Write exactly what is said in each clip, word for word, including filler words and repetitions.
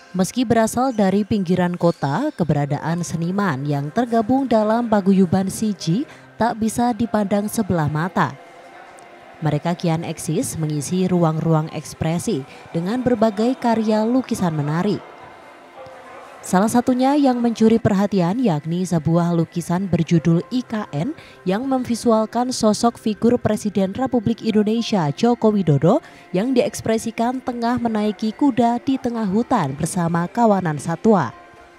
Meski berasal dari pinggiran kota, keberadaan seniman yang tergabung dalam paguyuban Siji tak bisa dipandang sebelah mata. Mereka kian eksis mengisi ruang-ruang ekspresi dengan berbagai karya lukisan menarik. Salah satunya yang mencuri perhatian yakni sebuah lukisan berjudul I K N yang memvisualkan sosok figur Presiden Republik Indonesia Joko Widodo yang diekspresikan tengah menaiki kuda di tengah hutan bersama kawanan satwa.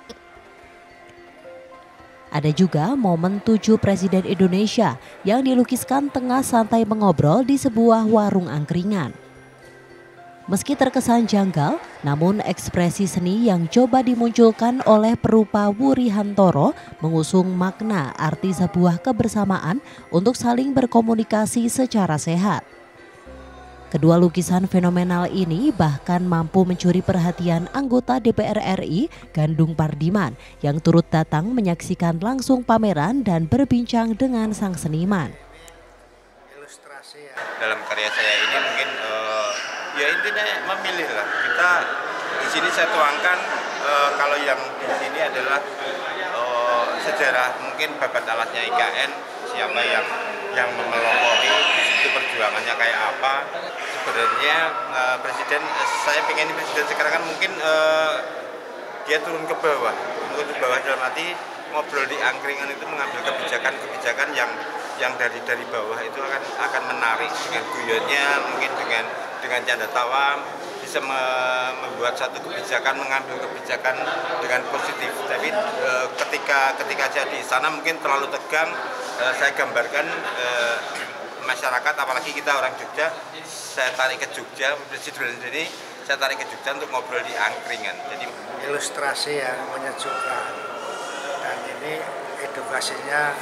Ada juga momen tujuh Presiden Indonesia yang dilukiskan tengah santai mengobrol di sebuah warung angkringan. Meski terkesan janggal, namun ekspresi seni yang coba dimunculkan oleh perupa Wuri Hantoro mengusung makna arti sebuah kebersamaan untuk saling berkomunikasi secara sehat. Kedua lukisan fenomenal ini bahkan mampu mencuri perhatian anggota D P R R I Gandung Pardiman yang turut datang menyaksikan langsung pameran dan berbincang dengan sang seniman. Ilustrasi ya. Dalam karya saya ini mungkin uh, ya intinya memilih lah. Kita di sini saya tuangkan uh, kalau yang di sini adalah uh, sejarah mungkin babat alatnya I K N, siapa yang yang memelopori di situ perjuangannya kayak apa. Sebenarnya uh, presiden uh, saya pengen presiden sekarang kan mungkin uh, dia turun ke bawah, turun ke bawah dalam arti ngobrol di angkringan itu mengambil kebijakan-kebijakan yang yang dari dari bawah itu akan akan menarik dengan guyonnya, mungkin dengan dengan canda tawa bisa me, membuat satu kebijakan, mengambil kebijakan dengan positif. Tapi e, ketika ketika saya di sana mungkin terlalu tegang, e, saya gambarkan e, masyarakat, apalagi kita orang Jogja, saya tarik ke Jogja, presiden ini saya tarik ke Jogja untuk ngobrol di angkringan. Jadi ilustrasi yang menyejukkan dan ini edukasinya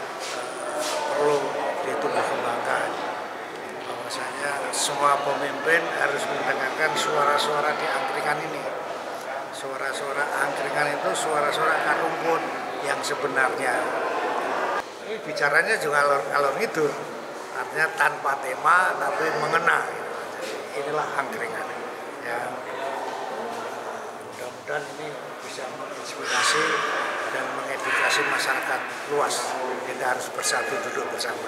perlu ditumbuh kembangkan. Bahwasanya semua pemimpin harus mendengarkan suara-suara di angkringan ini. Suara-suara angkringan itu suara-suara akar rumput yang sebenarnya. Ini bicaranya juga alor ngidur, artinya tanpa tema tapi mengena. Inilah angkringan. Ya, mudah-mudahan ini bisa menginspirasi dan mengedukasi masyarakat luas. Kita harus bersatu duduk bersama.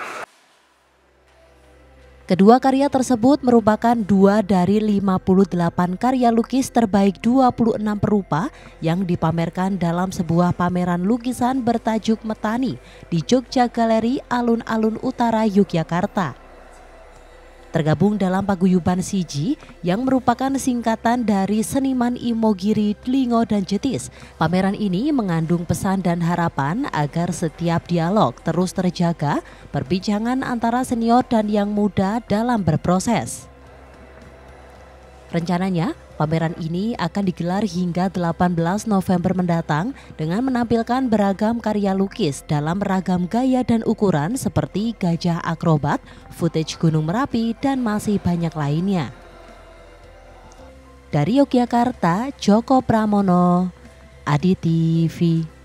Kedua karya tersebut merupakan dua dari lima puluh delapan karya lukis terbaik dua puluh enam perupa yang dipamerkan dalam sebuah pameran lukisan bertajuk Metani di Jogja Galeri Alun-Alun Utara, Yogyakarta. Tergabung dalam paguyuban Siji yang merupakan singkatan dari seniman Imogiri, Dlingo dan Jetis. Pameran ini mengandung pesan dan harapan agar setiap dialog terus terjaga, perbincangan antara senior dan yang muda dalam berproses. Rencananya, pameran ini akan digelar hingga delapan belas November mendatang dengan menampilkan beragam karya lukis dalam ragam gaya dan ukuran seperti gajah akrobat, footage Gunung Merapi, dan masih banyak lainnya. Dari Yogyakarta, Joko Pramono, Adi T V.